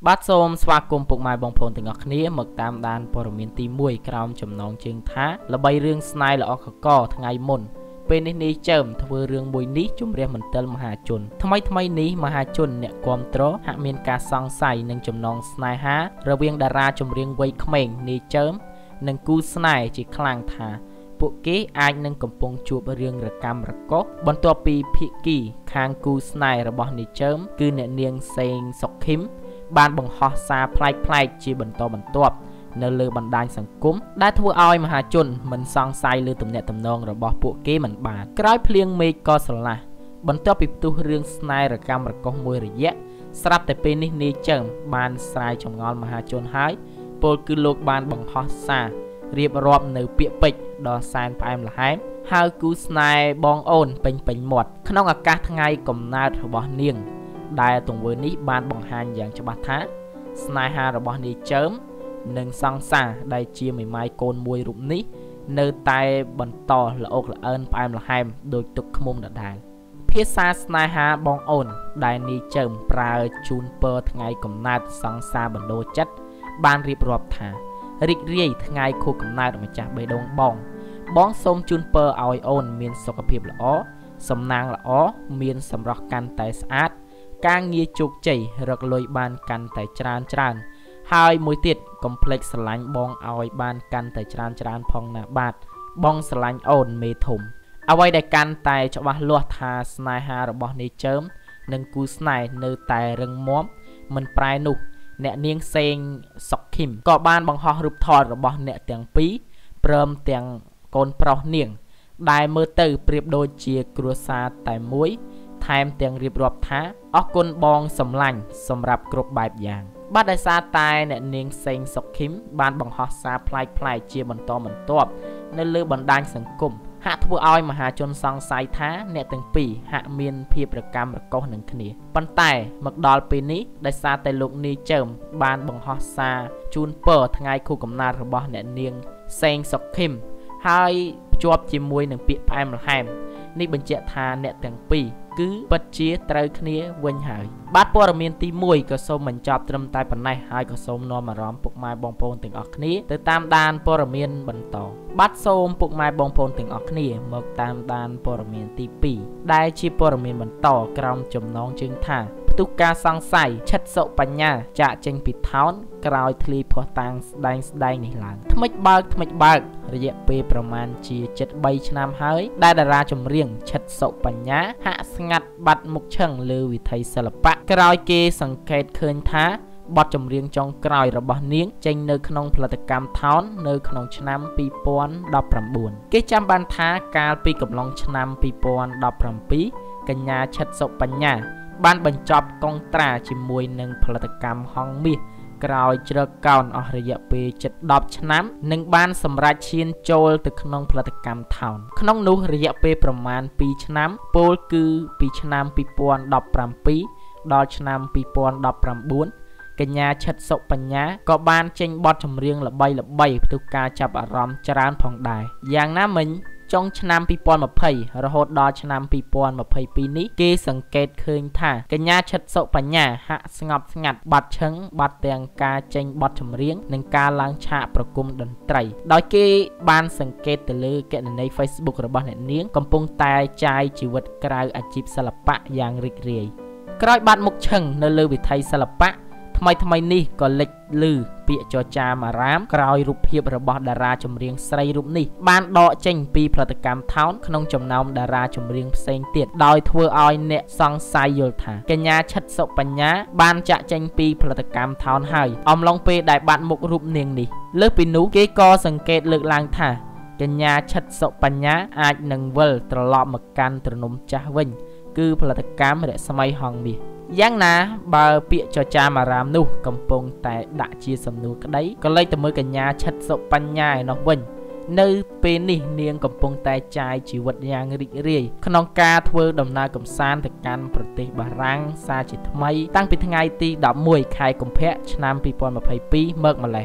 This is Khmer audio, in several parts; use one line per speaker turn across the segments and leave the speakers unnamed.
បាទសូមស្វាគមន៍ពុកម៉ែបងប្អូនទាំងអស់គ្នាមកតាមដានព័ត៌មានទី1ក្រោមចំណងជើងថាល្បីរឿងស្នេហ៍ល្អកកថ្ងៃមុនពេលនេះនាយចើមធ្វើរឿងមួយនេះជំរះមន្ទិលមហាជនថ្មីនេះមហាជនអ្នកគាំទ្រហាក់មានការសង្ស័យនឹងចំណងស្នេហារវាងតារាចម្រៀងវ័យក្មេងនាយចើមនិងគូស្នេហ៍ជាខ្លាំងថាពួកគេអាចនឹងកំពុងជួបរឿងរកម្មរកុសបន្ទាប់ពីភាគីខាងគូស្នេហ៍របស់នាយចើមគឺអ្នកនាងសេងសុខីមបានបង្ហោះសារប្លែកជាបន្តបន្ទាប់នៅលើបណ្ដាញសង្គមដែលធ្វើឲ្យមហាជនមិនសង្ស័យលើទំនាក់ទំនងរបស់ពួកគេមិនបានក្រោយភ្លៀងមេឃក៏ស្រឡះបន្ទាប់ពីផ្ទុះរឿងស្នេហ៍រកម្មរកុសមួយរយៈស្រាប់តែពេលនេះនាយចើមបានស្រាយចម្ងល់មហាជនហើយពលគឺលោកបានបង្ហោះសាររៀបរាប់នៅពាក្យពេចន៍ដ៏សែនផ្អែមល្ហែមហៅគូស្នេហ៍បងអូនពេញមាត់ក្នុងឱកាសថ្ងៃកំណើតរបស់នាងដែលទង្វើនេះបានបង្ហាញយ៉ាងច្បាស់ថាស្នេហារបស់នាយចើមនិងសង្សារដែលជាមេម៉ាយកូនមួយរូបនេះនៅតែបន្តល្អកល្អើនផ្អែមល្ហែមដោយទុកឃ្មុំដដែលភាសាស្នេហាបងអូនដែលនាយចើមប្រើជូនពរថ្ងៃកំណើតសង្សារបណ្ដោចិត្តបានរៀបរាប់ថារីករាយថ្ងៃខួបកំណើតម្ចាស់បេះដូងបងសូមជូនពរឲ្យអូនមានសុខភាពល្អសំណាងល្អមានសម្រស់កាន់តែស្អាតការងារជោគជ័យរកលុយបានកាន់តែច្រើនហើយមួយទៀតកុំភ្លេចស្រឡាញ់បងឲ្យបានកាន់តែច្រើនផងណាបាទបងស្រឡាញ់អូនមេធំអ្វីដែលកាន់តែច្បាស់លាស់ថាស្នេហារបស់នាយចើមនិងគូស្នេហ៍នៅតែរឹងមាំមិនប្រែនោះអ្នកនាងសេងសុខីមក៏បានបង្ហោះរូបថតរបស់អ្នកទាំងពីរព្រមទាំងកូនប្រុសនាងដែលមើលទៅប្រៀបដូចជាគ្រួសារតែមួយថែមទាំងរៀបរាប់ថាអរគុណបងសម្លាញ់សម្រាប់គ្រប់បែបយ៉ាងបាទដោយសារតែអ្នកនាងសេងសុខីមបានបង្ហោះសារប្លែកជាបន្តបន្ទាប់នៅលើបណ្ដាញសង្គមហាក់ធ្វើឲ្យមហាជនសង្ស័យថាអ្នកទាំងពីរហាក់មានភាពរកម្មរកុសនឹងគ្នាប៉ុន្តែមកដល់ពេលនេះដោយសារតែលោកនាយចើមបានបង្ហោះសារជូនពរថ្ងៃខួបកំណើតរបស់អ្នកនាងសេងសុខីមហើយភ្ជាប់ជាមួយនឹងពាក្យផ្អែមល្ហែមនេះបញ្ជាក់ថាអ្នកទាំងពីរគឺពិតជាត្រូវគ្នាវិញហើយបាទព័ត៌មានទី1ក៏សូមបញ្ចប់ត្រឹមតែប៉ុណ្ណេះហើយក៏សូមនាំអារម្មណ៍ពុកម៉ែបងប្អូនទាំងអស់គ្នាទៅតាមដានព័ត៌មានបន្តបាទសូមពុកម៉ែបងប្អូនទាំងអស់គ្នាមកតាមដានព័ត៌មានទី2ដែលជាព័ត៌មានបន្តក្រោមចំណងជើងថាផ្ទុះការសង្ស័យឆិតសុបញ្ញាចាក់ចេញពីថោនក្រោយធ្លាយភ័ស្តុតាងស្ដែងនេះឡើងថ្មិចបើករយៈពេលប្រមាណជា73ឆ្នាំហើយដែលតារាចម្រៀងឆិតសុបញ្ញាហាក់ស្ងាត់បាត់មុខឈឹងលើវិថីសិល្បៈក្រោយគេសង្កេតឃើញថាបទចម្រៀងចុងក្រោយរបស់នាងចេញនៅក្នុងផលិតកម្មថោននៅក្នុងឆ្នាំ2019គេចាំបានថាកាលពីកំឡុងឆ្នាំ2017កញ្ញាឆិតសុបញ្ញាបានបញ្ចប់កុងត្រាជាមួយនឹងផលិតកម្មហង្សមាសក្រោយជ្រកកោនអស់រយៈពេលជិត10ឆ្នាំនិងបានសម្រេចឈានចូលទៅក្នុងផលិតកម្មថោនក្នុងនោះរយៈពេលប្រមាណ2ឆ្នាំពោលគឺពីឆ្នាំ2017ដល់ឆ្នាំ2019កញ្ញាឆិតសុបញ្ញាក៏បានចេញបទចម្រៀងល្បីផ្ទុះការចាប់អារម្មណ៍ច្រើនផងដែរយ៉ាងណាមិញចុងឆ្នាំ2020រហូតដល់ឆ្នាំ2022នេះគេសង្កេតឃើញថាកញ្ញាឆិតសុបញ្ញាហាក់ស្ងប់ស្ងាត់បាត់ឈឹងបាត់ទាំងការចេញបទចម្រៀងនិងការឡើងឆាកប្រគំតន្ត្រីដោយគេបានសង្កេតទៅលើគណនី Facebook របស់អ្នកនាងកំពុងតែចាយជីវិតក្រៅអាជីពសិល្បៈយ៉ាងរីករាយក្រោយបាត់មុខឈឹងនៅលើវិថីសិល្បៈថ្មីនេះក៏លេចឮពាក្យចចាមអារាមក្រោយរូបភាពរបស់តារាចម្រៀងស្រីរូបនេះបានដកចេញពីផលិតកម្មថោនក្នុងចំណោមតារាចម្រៀងផ្សេងទៀតដោយធ្វើឲ្យអ្នកសង្ស័យយល់ថាកញ្ញាឆិតសុបញ្ញាបានចាក់ចេញពីផលិតកម្មថោនហើយអំឡុងពេលដែលបាត់មុខរូបនាងនេះលើសពីនោះគេក៏សង្កេតលើកឡើងថាកញ្ញាឆិតសុបញ្ញាអាចនឹងវិលត្រឡប់មកកាន់ទ្រនំចាស់វិញគឺផលិតកម្មរស្មីហង្សមាសយ៉ាងណាបើពាក្យចចាមអារាមនោះកំពុងតែដាក់ជាសំណួរក្តីក៏លេចទៅមើលកញ្ញាឆិតសុបញ្ញាឯនោះវិញនៅពេលនេះនាងកំពុងតែចាយជីវិតយ៉ាងរីករាយក្នុងការធ្វើដំណើរកម្សាន្តទៅកាន់ប្រទេសបារាំងសារជាថ្មីតាំងពីថ្ងៃទី11ខែកុម្ភៈឆ្នាំ2022មកម្លេះ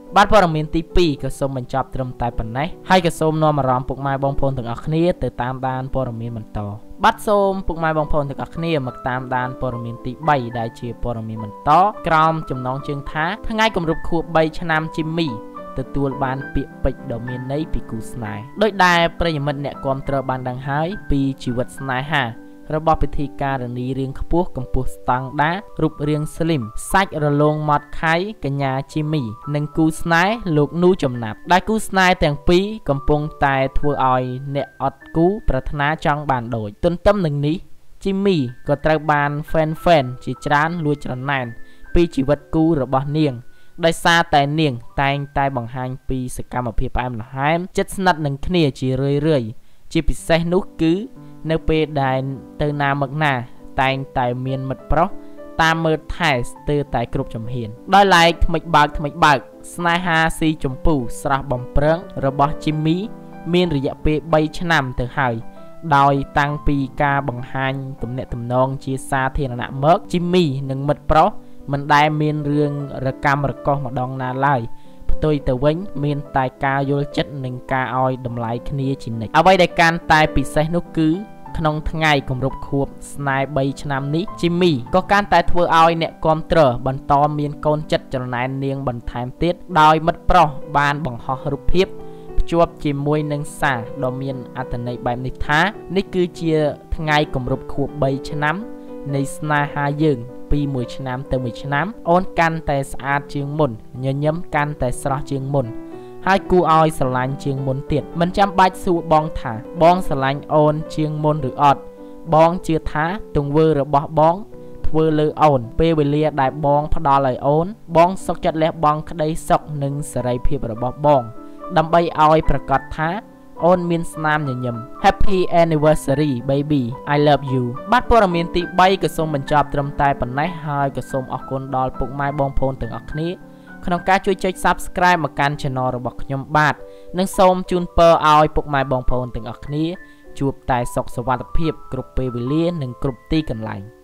បាទព័ត៌មានទី2ក៏សូមបញ្ចប់ត្រឹមតែប៉ុណ្ណេះហើយក៏សូមនាំអារម្មណ៍ពុកម៉ែបងប្អូនទាំងអស់គ្នាទៅតាមដានព័ត៌មានបន្តបាទសូមពុកម៉ែបងប្អូនទាំងអស់គ្នាមកតាមដានព័ត៌មានទី3ដែលជាព័ត៌មានបន្តក្រោមចំណងជើងថាថ្ងៃគម្រប់ខួប3ឆ្នាំជីមីទទួលបានពាក្យពេចន៍ដ៏មានន័យពីគូស្នេហ៍ដោយដែលប្រិយមិត្តអ្នកគាំទ្របានដឹងហើយពីជីវិតស្នេហារបស់ពិធីការនីរាងខ្ពស់កម្ពស់ស្តង់ដាររូបរាងស្លីមសាច់រលោងម៉ត់ខៃកញ្ញាជីមីនិងគូស្នេហ៍លោកនូចំណាប់ដែលគូស្នេហ៍ទាំងពីរកំពុងតែធ្វើឲ្យអ្នកអត់គូប្រាថ្នាចង់បានដូចទន្ទឹមនឹងនេះជីមីក៏ត្រូវបានហ្វេនជាច្រើនលួចច្រណែនពីជីវិតគូរបស់នាងដោយសារតែនាងតែងតែបង្ហាញពីសកម្មភាពផ្អែមល្ហែមជិតស្និទ្ធនឹងគ្នាជារឿយៗជាពិសេសនោះគឺនៅពេលដែលទៅណាមកណាតែងតែមានមិត្តប្រុសតាមមើលថែស្ទើរតែគ្រប់ជំហានដោយឡែកថ្មិចបើកស្នេហាស៊ីចម្ពូស្រស់បំប្រឹងរបស់ជីមីមានរយៈពេល3ឆ្នាំទៅហើយដោយតាំងពីការបង្ហាញទំនាក់ទំនងជាសាធារណៈមកជីមីនិងមិត្តប្រុសមិនដែលមានរឿងរកម្មរកុសម្ដងណាឡើយផ្ទុយទៅវិញមានតែការយល់ចិត្តនិងការឲ្យតម្លៃគ្នាជានិច្ចអ្វីដែលកាន់តែពិសេសនោះគឺក្នុងថ្ងៃគម្រប់ខួបស្នេហ៍3ឆ្នាំនេះជីមីក៏កាន់តែធ្វើឲ្យអ្នកគាំទ្របន្តមានកូនចិត្តច្រណែននាងបន្ថែមទៀតដោយមិត្តប្រុសបានបង្ហោះរូបភាពភ្ជាប់ជាមួយនឹងសារដ៏មានអត្ថន័យបែបនេះថានេះគឺជាថ្ងៃគម្រប់ខួប3ឆ្នាំនៃស្នេហាយើងពីមួយឆ្នាំទៅមួយឆ្នាំអូនកាន់តែស្អាតជាងមុនញញឹមកាន់តែស្រស់ជាងមុនហើយគួរឲ្យស្រឡាញ់ជាងមុនទៀតមិនចាំបាច់សួរបងថាបងស្រឡាញ់អូនជាងមុនឬអត់បងជឿថាទង្វើរបស់បងធ្វើលើអូនពេលវេលាដែលបងផ្ដល់ឲ្យអូនបងសុខចិត្តលះបង់ក្តីសុខនិងសេរីភាពរបស់បងដើម្បីឲ្យប្រកាសថាអូនមានស្នាមញញឹម Happy Anniversary baby I love you បាទព័ត៌មានទី3ក៏សូមបញ្ចប់ត្រឹមតែប៉ុណ្ណេះហើយក៏សូមអរគុណដល់ពុកម៉ែបងប្អូនទាំងអស់គ្នាក្នុងការជួយចុច Subscribe មកកាន់ Channel របស់ខ្ញុំបាទនិងសូមជូនពរឲ្យពុកម៉ែបងប្អូនទាំងអស់គ្នាជួបតែសុខសុវត្ថិភាពគ្រប់ពេលវេលានិងគ្រប់ទីកន្លែង